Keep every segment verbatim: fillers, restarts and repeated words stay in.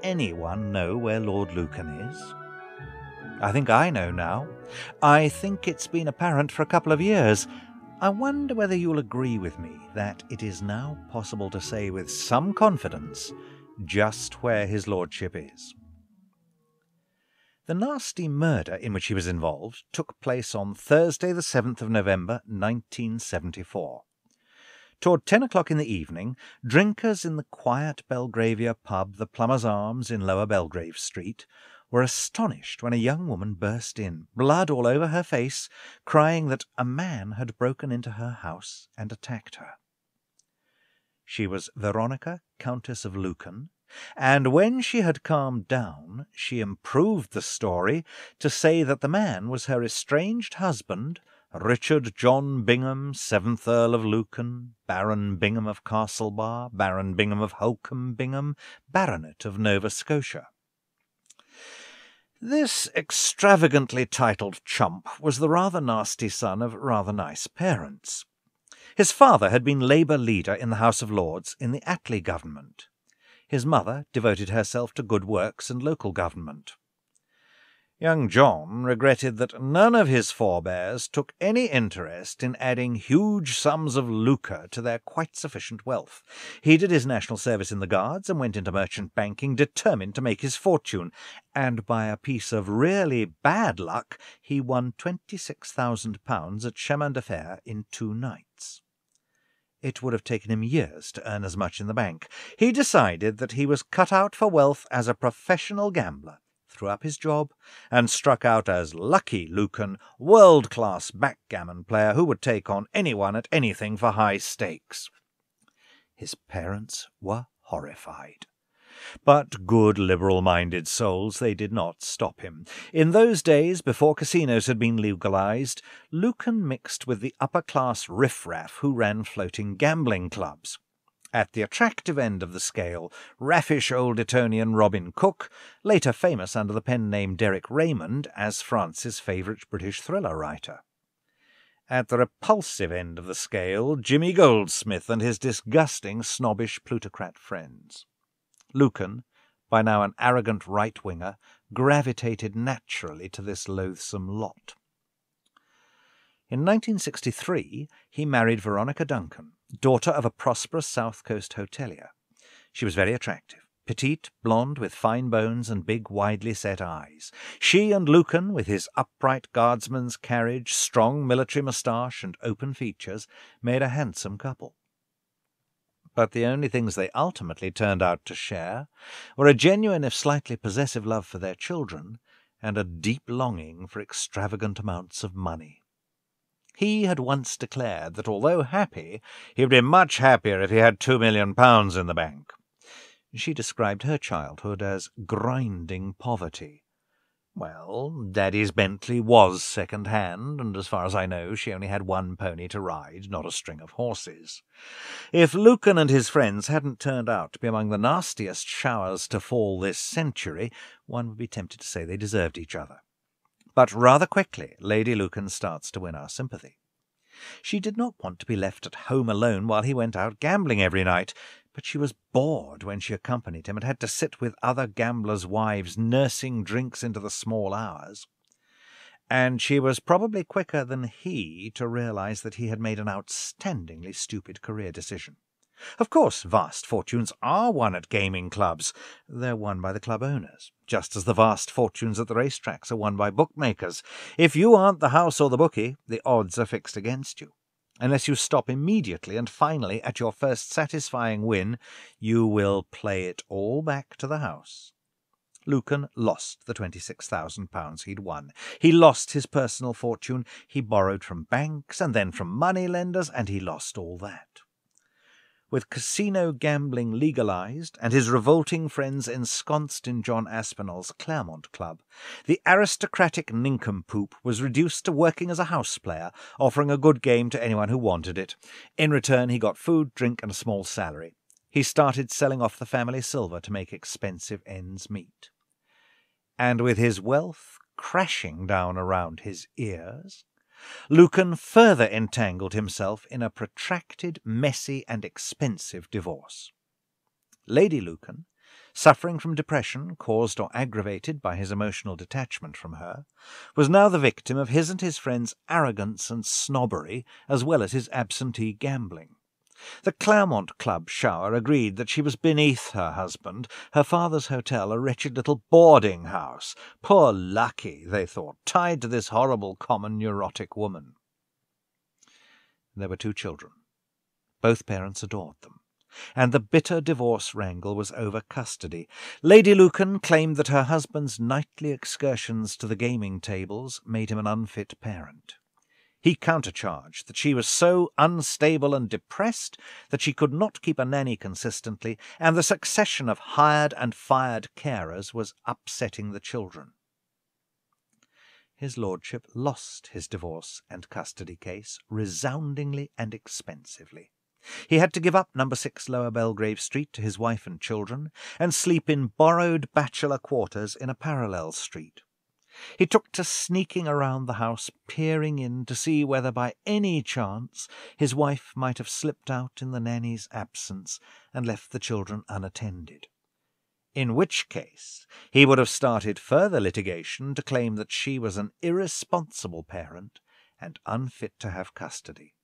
anyone know where Lord Lucan is? I think I know now. I think it's been apparent for a couple of years. I wonder whether you'll agree with me that it is now possible to say with some confidence just where his lordship is. The nasty murder in which he was involved took place on Thursday the seventh of November, nineteen seventy-four. Toward ten o'clock in the evening, drinkers in the quiet Belgravia pub, the Plumber's Arms in Lower Belgrave Street, were astonished when a young woman burst in, blood all over her face, crying that a man had broken into her house and attacked her. She was Veronica, Countess of Lucan, and when she had calmed down, she improved the story to say that the man was her estranged husband, Richard John Bingham, seventh Earl of Lucan, Baron Bingham of Castlebar, Baron Bingham of Holcombe Bingham, Baronet of Nova Scotia. This extravagantly titled chump was the rather nasty son of rather nice parents. His father had been Labour leader in the House of Lords in the Attlee government. His mother devoted herself to good works and local government. Young John regretted that none of his forebears took any interest in adding huge sums of lucre to their quite sufficient wealth. He did his national service in the Guards and went into merchant banking, determined to make his fortune, and by a piece of really bad luck he won twenty-six thousand pounds at chemin de fer in two nights. It would have taken him years to earn as much in the bank. He decided that he was cut out for wealth as a professional gambler, threw up his job, and struck out as Lucky Lucan, world-class backgammon player who would take on anyone at anything for high stakes. His parents were horrified. But good liberal-minded souls, they did not stop him. In those days, before casinos had been legalized, Lucan mixed with the upper-class riff-raff who ran floating gambling clubs. At the attractive end of the scale, raffish old Etonian Robin Cook, later famous under the pen name Derek Raymond as France's favourite British thriller writer. At the repulsive end of the scale, Jimmy Goldsmith and his disgusting snobbish plutocrat friends. Lucan, by now an arrogant right-winger, gravitated naturally to this loathsome lot. In nineteen sixty-three, he married Veronica Duncan, daughter of a prosperous South Coast hotelier. She was very attractive, petite, blonde, with fine bones and big, widely set eyes. She and Lucan, with his upright guardsman's carriage, strong military moustache, and open features, made a handsome couple. But the only things they ultimately turned out to share were a genuine if slightly possessive love for their children and a deep longing for extravagant amounts of money. He had once declared that although happy, he would be much happier if he had two million pounds in the bank. She described her childhood as grinding poverty. Well, Daddy's Bentley was second-hand, and as far as I know, she only had one pony to ride, not a string of horses. If Lucan and his friends hadn't turned out to be among the nastiest showers to fall this century, one would be tempted to say they deserved each other. But rather quickly, Lady Lucan starts to win our sympathy. She did not want to be left at home alone while he went out gambling every night, but she was bored when she accompanied him and had to sit with other gamblers' wives nursing drinks into the small hours. And she was probably quicker than he to realize that he had made an outstandingly stupid career decision. Of course, vast fortunes are won at gaming clubs. They're won by the club owners, just as the vast fortunes at the racetracks are won by bookmakers. If you aren't the house or the bookie, the odds are fixed against you. Unless you stop immediately and finally, at your first satisfying win, you will play it all back to the house. Lucan lost the twenty-six thousand pounds he'd won. He lost his personal fortune. He borrowed from banks and then from money-lenders, and he lost all that. With casino gambling legalized and his revolting friends ensconced in John Aspinall's Claremont Club, the aristocratic nincompoop was reduced to working as a house player, offering a good game to anyone who wanted it. In return, he got food, drink, and a small salary. He started selling off the family silver to make expensive ends meet. And with his wealth crashing down around his ears, Lucan further entangled himself in a protracted, messy, and expensive divorce. Lady Lucan, suffering from depression caused or aggravated by his emotional detachment from her, was now the victim of his and his friends' arrogance and snobbery, as well as his absentee gambling. The Claremont Club shower agreed that she was beneath her husband, her father's hotel a wretched little boarding house. Poor Lucky, they thought, tied to this horrible common neurotic woman. There were two children. Both parents adored them, and the bitter divorce wrangle was over custody. Lady Lucan claimed that her husband's nightly excursions to the gaming tables made him an unfit parent. He countercharged that she was so unstable and depressed that she could not keep a nanny consistently, and the succession of hired and fired carers was upsetting the children. His lordship lost his divorce and custody case resoundingly and expensively. He had to give up number six Lower Belgrave Street to his wife and children, and sleep in borrowed bachelor quarters in a parallel street. He took to sneaking around the house, peering in to see whether by any chance his wife might have slipped out in the nanny's absence and left the children unattended. In which case he would have started further litigation to claim that she was an irresponsible parent and unfit to have custody.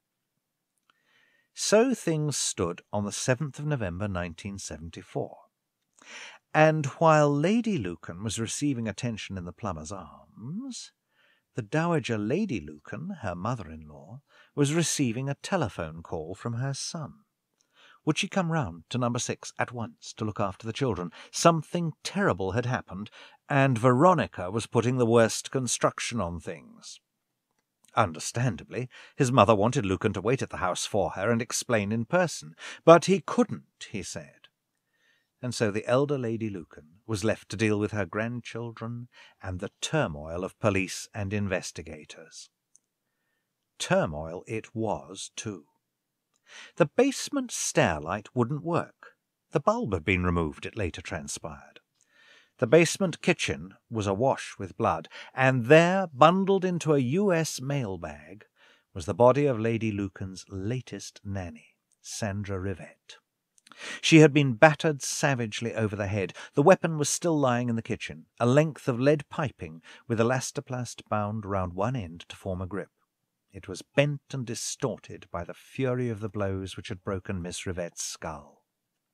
So things stood on the seventh of November nineteen seventy-four. And while Lady Lucan was receiving attention in the Plumber's Arms, the Dowager Lady Lucan, her mother-in-law, was receiving a telephone call from her son. Would she come round to number six at once to look after the children? Something terrible had happened, and Veronica was putting the worst construction on things. Understandably, his mother wanted Lucan to wait at the house for her and explain in person, but he couldn't, he said. And so the elder Lady Lucan was left to deal with her grandchildren and the turmoil of police and investigators. Turmoil it was, too. The basement stairlight wouldn't work. The bulb had been removed, it later transpired. The basement kitchen was awash with blood, and there, bundled into a U S mail bag, was the body of Lady Lucan's latest nanny, Sandra Rivette. She had been battered savagely over the head. The weapon was still lying in the kitchen, a length of lead piping with elastoplast bound round one end to form a grip. It was bent and distorted by the fury of the blows which had broken Miss Rivette's skull.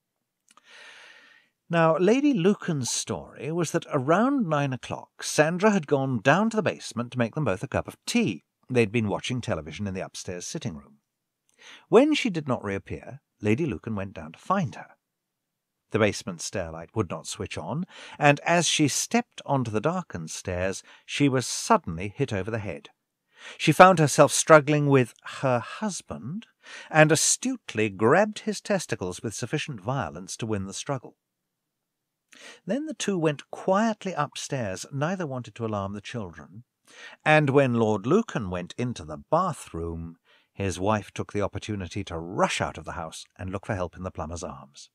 Now, Lady Lucan's story was that around nine o'clock Sandra had gone down to the basement to make them both a cup of tea. They'd been watching television in the upstairs sitting room. When she did not reappear, Lady Lucan went down to find her. The basement stairlight would not switch on, and as she stepped onto the darkened stairs, she was suddenly hit over the head. She found herself struggling with her husband, and astutely grabbed his testicles with sufficient violence to win the struggle. Then the two went quietly upstairs. Neither wanted to alarm the children, and when Lord Lucan went into the bathroom, his wife took the opportunity to rush out of the house and look for help in the Plumber's Arms.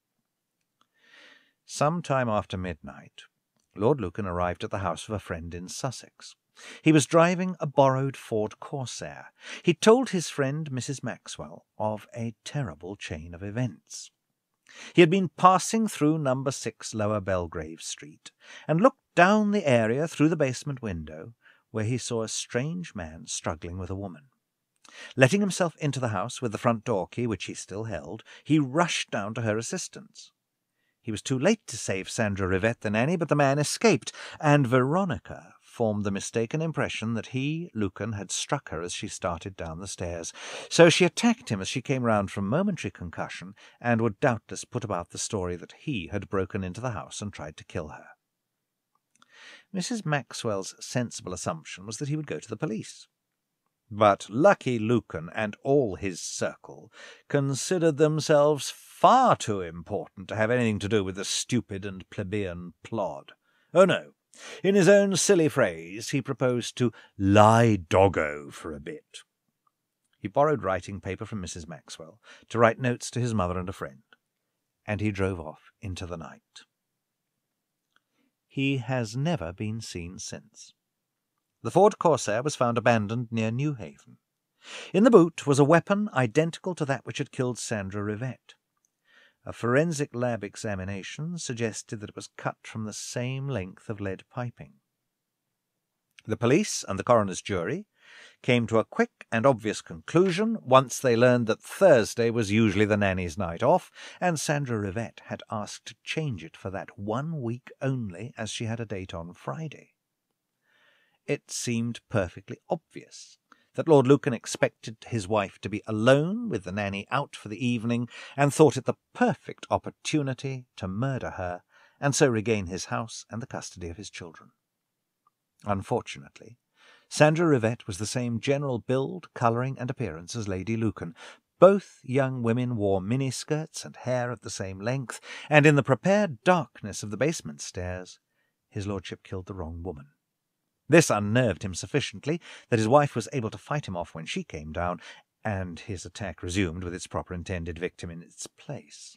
Some time after midnight, Lord Lucan arrived at the house of a friend in Sussex. He was driving a borrowed Ford Corsair. He told his friend Missus Maxwell of a terrible chain of events. He had been passing through number six Lower Belgrave Street, and looked down the area through the basement window, where he saw a strange man struggling with a woman. Letting himself into the house with the front door key, which he still held, he rushed down to her assistance. He was too late to save Sandra Rivette the nanny, but the man escaped, and Veronica formed the mistaken impression that he, Lucan, had struck her as she started down the stairs. So she attacked him as she came round from momentary concussion, and would doubtless put about the story that he had broken into the house and tried to kill her. Missus Maxwell's sensible assumption was that he would go to the police. But Lucky Lucan and all his circle considered themselves far too important to have anything to do with the stupid and plebeian plod. Oh, no. In his own silly phrase, he proposed to lie doggo for a bit. He borrowed writing paper from Missus Maxwell to write notes to his mother and a friend, and he drove off into the night. He has never been seen since. The Ford Corsair was found abandoned near Newhaven. In the boot was a weapon identical to that which had killed Sandra Rivette. A forensic lab examination suggested that it was cut from the same length of lead piping. The police and the coroner's jury came to a quick and obvious conclusion once they learned that Thursday was usually the nanny's night off, and Sandra Rivette had asked to change it for that one week only, as she had a date on Friday. It seemed perfectly obvious that Lord Lucan expected his wife to be alone with the nanny out for the evening, and thought it the perfect opportunity to murder her, and so regain his house and the custody of his children. Unfortunately, Sandra Rivette was the same general build, colouring, and appearance as Lady Lucan. Both young women wore miniskirts and hair of the same length, and in the prepared darkness of the basement stairs, his lordship killed the wrong woman. This unnerved him sufficiently that his wife was able to fight him off when she came down, and his attack resumed with its proper intended victim in its place.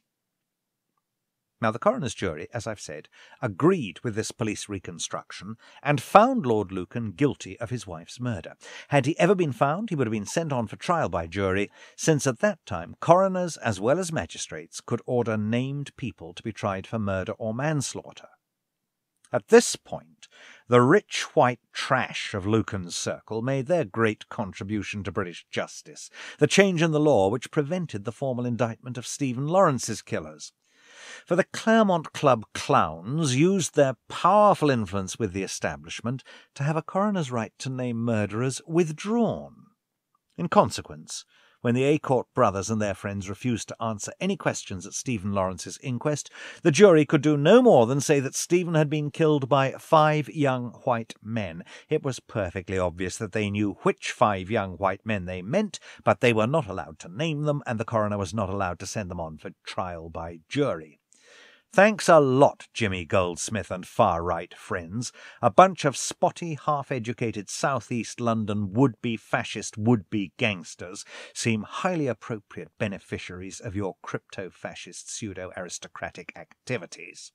Now, the coroner's jury, as I've said, agreed with this police reconstruction and found Lord Lucan guilty of his wife's murder. Had he ever been found, he would have been sent on for trial by jury, since at that time coroners as well as magistrates could order named people to be tried for murder or manslaughter. At this point, the rich white trash of Lucan's circle made their great contribution to British justice, the change in the law which prevented the formal indictment of Stephen Lawrence's killers. For the Claremont Club clowns used their powerful influence with the establishment to have a coroner's right to name murderers withdrawn. In consequence, when the Acourt brothers and their friends refused to answer any questions at Stephen Lawrence's inquest, the jury could do no more than say that Stephen had been killed by five young white men. It was perfectly obvious that they knew which five young white men they meant, but they were not allowed to name them, and the coroner was not allowed to send them on for trial by jury. Thanks a lot, Jimmy Goldsmith and far-right friends. A bunch of spotty, half-educated south-east London would-be fascist would-be gangsters seem highly appropriate beneficiaries of your crypto-fascist pseudo-aristocratic activities.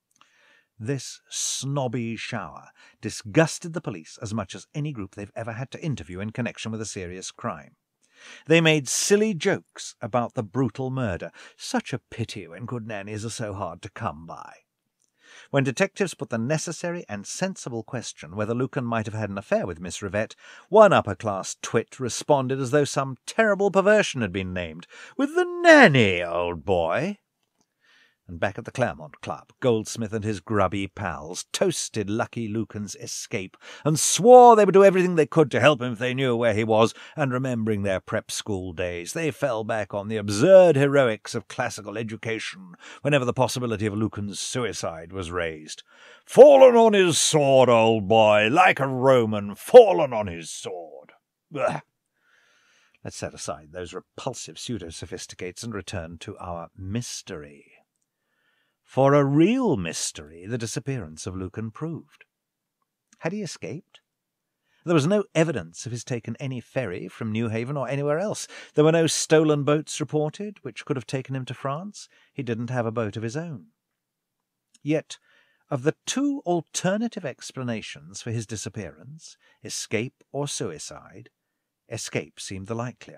This snobby shower disgusted the police as much as any group they've ever had to interview in connection with a serious crime. They made silly jokes about the brutal murder. Such a pity when good nannies are so hard to come by. When detectives put the necessary and sensible question whether Lucan might have had an affair with Miss Rivette, one upper-class twit responded as though some terrible perversion had been named. "With the nanny, old boy!" And back at the Claremont Club, Goldsmith and his grubby pals toasted Lucky Lucan's escape and swore they would do everything they could to help him if they knew where he was, and remembering their prep school days, they fell back on the absurd heroics of classical education whenever the possibility of Lucan's suicide was raised. "Fallen on his sword, old boy, like a Roman, fallen on his sword." Ugh. Let's set aside those repulsive pseudo-sophisticates and return to our mystery. For a real mystery the disappearance of Lucan proved. Had he escaped? There was no evidence of his taking any ferry from Newhaven or anywhere else. There were no stolen boats reported, which could have taken him to France. He didn't have a boat of his own. Yet, of the two alternative explanations for his disappearance, escape or suicide, escape seemed the likelier.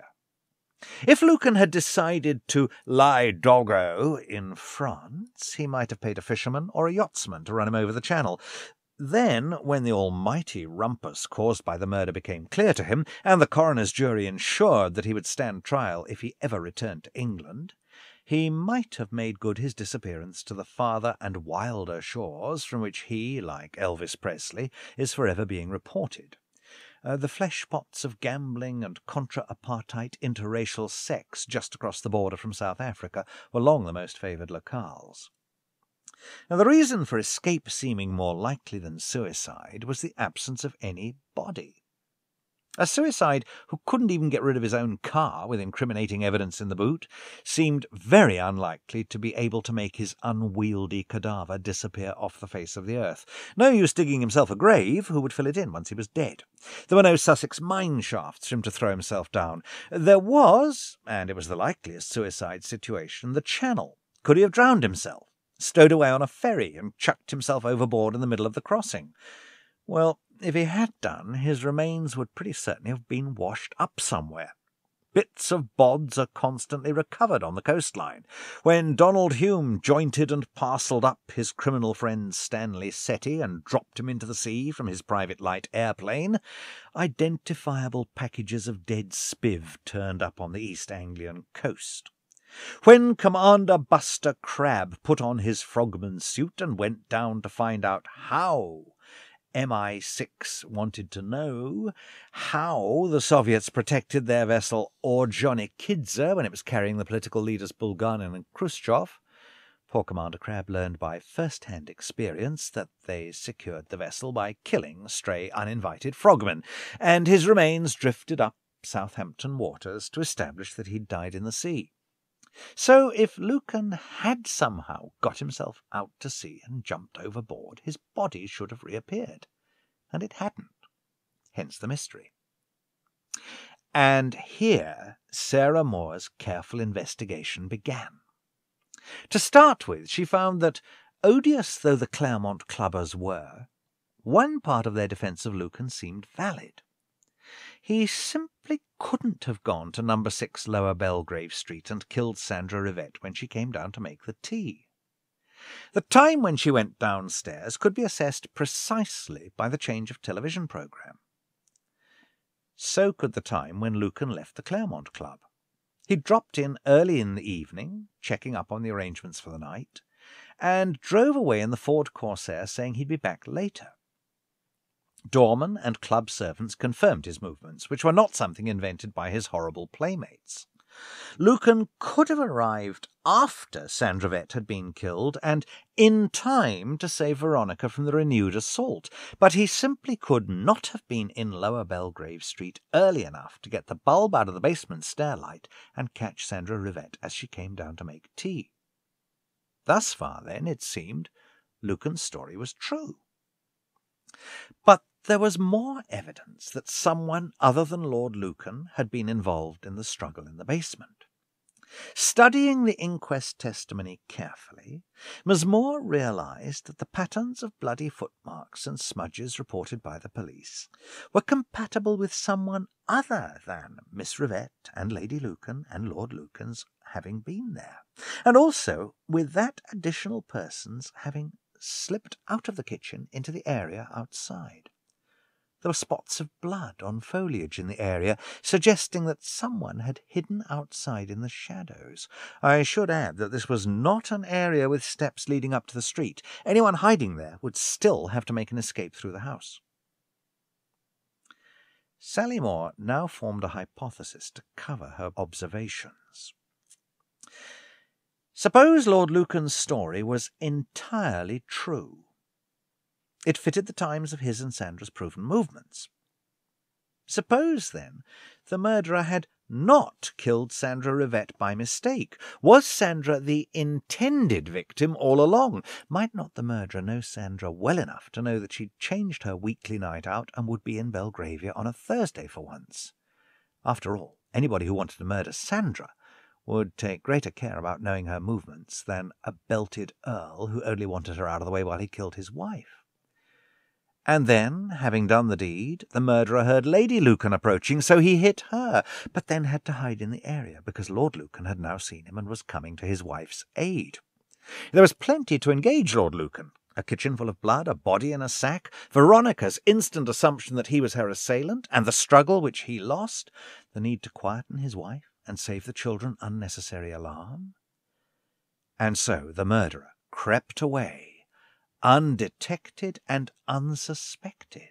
If Lucan had decided to lie doggo in France, he might have paid a fisherman or a yachtsman to run him over the channel. Then, when the almighty rumpus caused by the murder became clear to him, and the coroner's jury ensured that he would stand trial if he ever returned to England, he might have made good his disappearance to the farther and wilder shores from which he, like Elvis Presley, is forever being reported. Uh, the flesh-pots of gambling and contra-apartheid interracial sex just across the border from South Africa were long the most favoured locales. Now, the reason for escape seeming more likely than suicide was the absence of any body. A suicide who couldn't even get rid of his own car with incriminating evidence in the boot seemed very unlikely to be able to make his unwieldy cadaver disappear off the face of the earth. No use digging himself a grave, who would fill it in once he was dead? There were no Sussex mine shafts for him to throw himself down. There was, and it was the likeliest suicide situation, the Channel. Could he have drowned himself, stowed away on a ferry, and chucked himself overboard in the middle of the crossing? Well, if he had done, his remains would pretty certainly have been washed up somewhere. bits of bods are constantly recovered on the coastline. When Donald Hume jointed and parcelled up his criminal friend Stanley Setti and dropped him into the sea from his private light airplane, identifiable packages of dead spiv turned up on the East Anglian coast. When Commander Buster Crabbe put on his frogman's suit and went down to find out how M I six wanted to know how the Soviets protected their vessel Orjonikidze when it was carrying the political leaders Bulganin and Khrushchev, poor Commander Crabbe learned by first-hand experience that they secured the vessel by killing stray uninvited frogmen, and his remains drifted up Southampton waters to establish that he'd died in the sea. So if Lucan had somehow got himself out to sea and jumped overboard, his body should have reappeared, and it hadn't. Hence the mystery. And here Sarah Moore's careful investigation began. To start with, she found that, odious though the Claremont clubbers were, one part of their defence of Lucan seemed valid. He simply couldn't have gone to number six Lower Belgrave Street and killed Sandra Rivette when she came down to make the tea. The time when she went downstairs could be assessed precisely by the change of television programme. So could the time when Lucan left the Claremont Club. He dropped in early in the evening, checking up on the arrangements for the night, and drove away in the Ford Corsair saying he'd be back later. Doorman and club servants confirmed his movements, which were not something invented by his horrible playmates. Lucan could have arrived after Sandra Rivette had been killed and in time to save Veronica from the renewed assault, but he simply could not have been in Lower Belgrave Street early enough to get the bulb out of the basement stairlight and catch Sandra Rivette as she came down to make tea. Thus far, then, it seemed, Lucan's story was true. But there was more evidence that someone other than Lord Lucan had been involved in the struggle in the basement. Studying the inquest testimony carefully, Miss Moore realised that the patterns of bloody footmarks and smudges reported by the police were compatible with someone other than Miss Rivette and Lady Lucan and Lord Lucan's having been there, and also with that additional person's having slipped out of the kitchen into the area outside. There were spots of blood on foliage in the area, suggesting that someone had hidden outside in the shadows. I should add that this was not an area with steps leading up to the street. Anyone hiding there would still have to make an escape through the house. Sally Moore now formed a hypothesis to cover her observations. Suppose Lord Lucan's story was entirely true. It fitted the times of his and Sandra's proven movements. Suppose, then, the murderer had not killed Sandra Rivette by mistake. Was Sandra the intended victim all along? Might not the murderer know Sandra well enough to know that she'd changed her weekly night out and would be in Belgravia on a Thursday for once? After all, anybody who wanted to murder Sandra would take greater care about knowing her movements than a belted earl who only wanted her out of the way while he killed his wife. And then, having done the deed, the murderer heard Lady Lucan approaching, so he hit her, but then had to hide in the area because Lord Lucan had now seen him and was coming to his wife's aid. There was plenty to engage Lord Lucan. A kitchen full of blood, a body in a sack, Veronica's instant assumption that he was her assailant, and the struggle which he lost, the need to quieten his wife and save the children unnecessary alarm. And so the murderer crept away, undetected and unsuspected.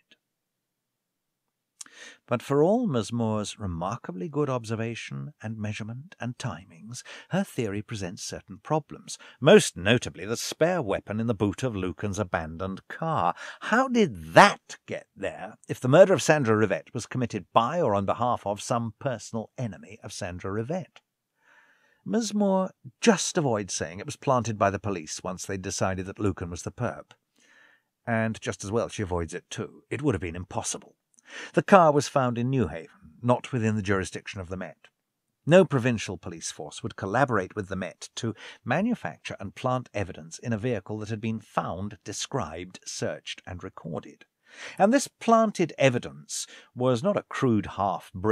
But for all Miss Moore's remarkably good observation and measurement and timings, her theory presents certain problems, most notably the spare weapon in the boot of Lucan's abandoned car. How did that get there if the murder of Sandra Rivette was committed by or on behalf of some personal enemy of Sandra Rivette? Miss Moore just avoids saying it was planted by the police once they'd decided that Lucan was the perp. And just as well she avoids it too. It would have been impossible. The car was found in Newhaven, not within the jurisdiction of the Met. No provincial police force would collaborate with the Met to manufacture and plant evidence in a vehicle that had been found, described, searched, and recorded. And this planted evidence was not a crude half-brick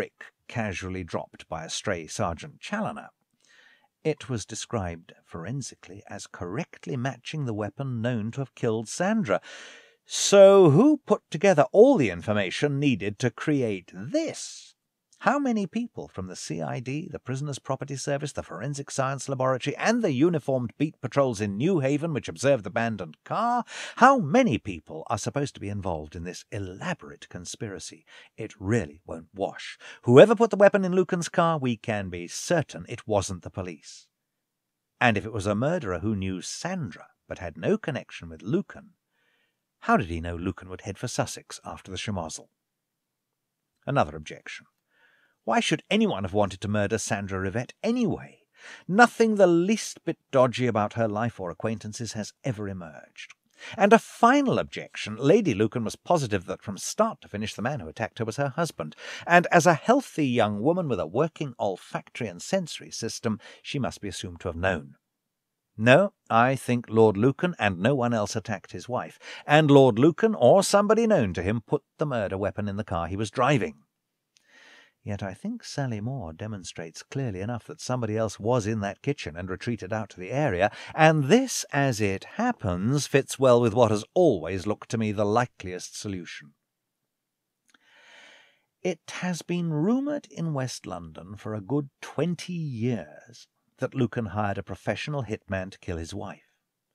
casually dropped by a stray Sergeant Challoner. It was described forensically as correctly matching the weapon known to have killed Sandra. So who put together all the information needed to create this? How many people from the C I D, the Prisoners' Property Service, the Forensic Science Laboratory, and the uniformed beat patrols in New Haven which observed the abandoned car, how many people are supposed to be involved in this elaborate conspiracy? It really won't wash. Whoever put the weapon in Lucan's car, we can be certain it wasn't the police. And if it was a murderer who knew Sandra but had no connection with Lucan, how did he know Lucan would head for Sussex after the Chamozzle? Another objection. Why should anyone have wanted to murder Sandra Rivette anyway? Nothing the least bit dodgy about her life or acquaintances has ever emerged. And a final objection. Lady Lucan was positive that from start to finish the man who attacked her was her husband, and as a healthy young woman with a working olfactory and sensory system, she must be assumed to have known. No, I think Lord Lucan and no one else attacked his wife, and Lord Lucan, or somebody known to him, put the murder weapon in the car he was driving. Yet I think Sally Moore demonstrates clearly enough that somebody else was in that kitchen and retreated out to the area, and this, as it happens, fits well with what has always looked to me the likeliest solution. It has been rumoured in West London for a good twenty years that Lucan hired a professional hitman to kill his wife.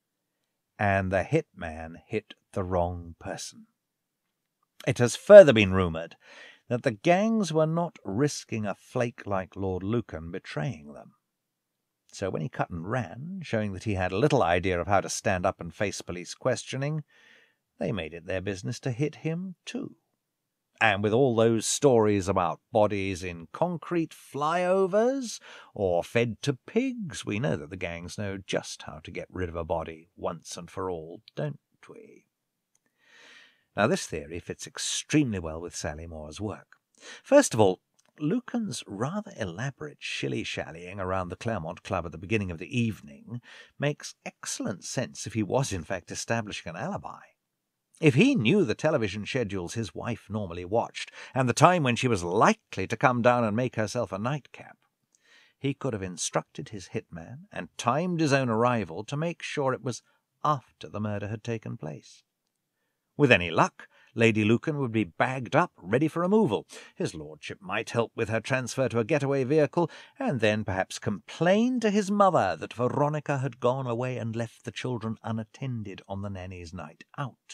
And the hitman hit the wrong person. It has further been rumoured that the gangs were not risking a flake like Lord Lucan betraying them. So when he cut and ran, showing that he had little idea of how to stand up and face police questioning, they made it their business to hit him too. And with all those stories about bodies in concrete flyovers or fed to pigs, we know that the gangs know just how to get rid of a body once and for all, don't we? Now, this theory fits extremely well with Sally Moore's work. First of all, Lucan's rather elaborate shilly-shallying around the Claremont Club at the beginning of the evening makes excellent sense if he was in fact establishing an alibi. If he knew the television schedules his wife normally watched, and the time when she was likely to come down and make herself a nightcap, he could have instructed his hitman and timed his own arrival to make sure it was after the murder had taken place. With any luck, Lady Lucan would be bagged up, ready for removal. His lordship might help with her transfer to a getaway vehicle, and then perhaps complain to his mother that Veronica had gone away and left the children unattended on the nanny's night out.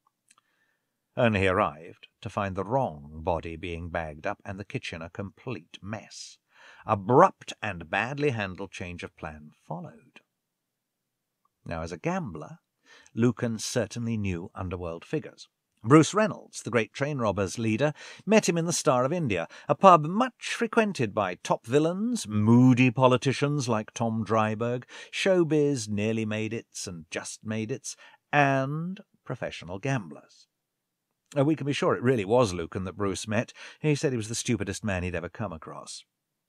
Only he arrived to find the wrong body being bagged up and the kitchen a complete mess. Abrupt and badly handled change of plan followed. Now, as a gambler, Lucan certainly knew underworld figures. Bruce Reynolds, the great train robbers' leader, met him in the Star of India, a pub much frequented by top villains, moody politicians like Tom Dryburgh, showbiz nearly-made-its and just-made-its, and professional gamblers. We can be sure it really was Lucan that Bruce met. He said he was the stupidest man he'd ever come across.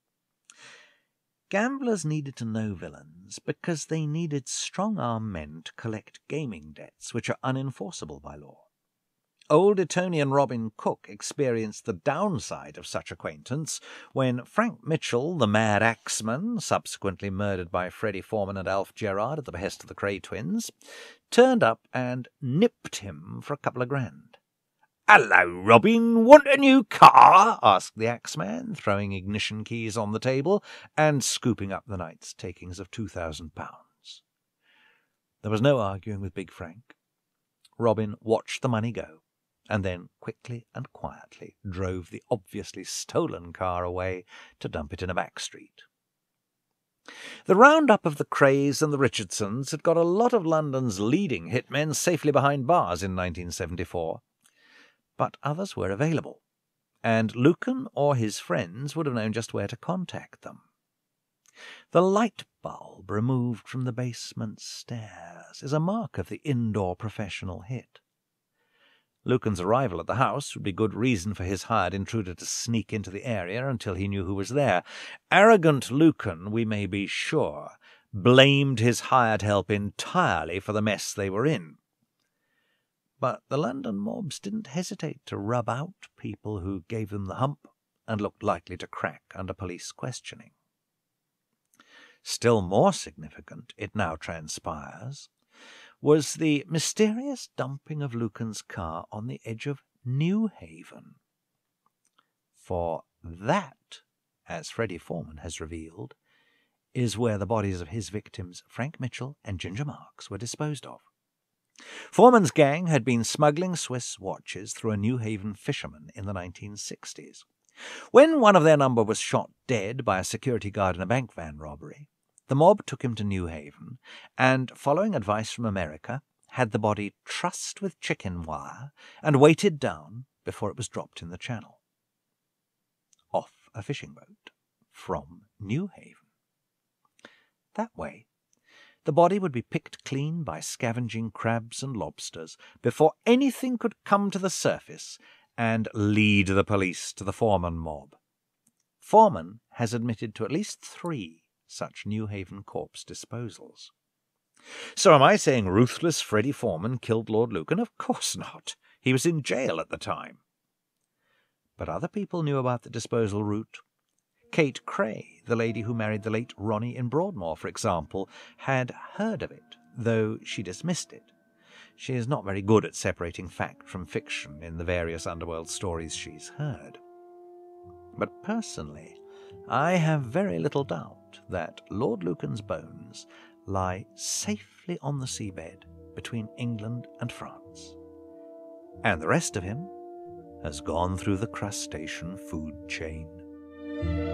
Gamblers needed to know villains because they needed strong-arm men to collect gaming debts which are unenforceable by law. Old Etonian Robin Cook experienced the downside of such acquaintance when Frank Mitchell, the mad axeman, subsequently murdered by Freddie Foreman and Alf Gerrard at the behest of the Cray twins, turned up and nipped him for a couple of grand. "Hello, Robin, want a new car?" asked the axeman, throwing ignition keys on the table and scooping up the night's takings of two thousand pounds. There was no arguing with Big Frank. Robin watched the money go, and then quickly and quietly drove the obviously stolen car away to dump it in a back street. The round-up of the Crays and the Richardsons had got a lot of London's leading hitmen safely behind bars in nineteen seventy-four. But others were available, and Lucan or his friends would have known just where to contact them. The light bulb removed from the basement stairs is a mark of the indoor professional hit. Lucan's arrival at the house would be good reason for his hired intruder to sneak into the area until he knew who was there. Arrogant Lucan, we may be sure, blamed his hired help entirely for the mess they were in. But the London mobs didn't hesitate to rub out people who gave them the hump and looked likely to crack under police questioning. Still more significant, it now transpires, was the mysterious dumping of Lucan's car on the edge of New Haven. For that, as Freddie Foreman has revealed, is where the bodies of his victims, Frank Mitchell and Ginger Marks, were disposed of. Foreman's gang had been smuggling Swiss watches through a New Haven fisherman in the nineteen sixties. When one of their number was shot dead by a security guard in a bank van robbery, the mob took him to New Haven and, following advice from America, had the body trussed with chicken wire and weighted down before it was dropped in the channel. Off a fishing boat from New Haven. That way, the body would be picked clean by scavenging crabs and lobsters before anything could come to the surface and lead the police to the Foreman mob. Foreman has admitted to at least three such New Haven corpse disposals. So am I saying ruthless Freddie Foreman killed Lord Lucan? Of course not. He was in jail at the time. But other people knew about the disposal route. Kate Cray, the lady who married the late Ronnie in Broadmoor, for example, had heard of it, though she dismissed it. She is not very good at separating fact from fiction in the various underworld stories she's heard. But personally, I have very little doubt that Lord Lucan's bones lie safely on the seabed between England and France, and the rest of him has gone through the crustacean food chain.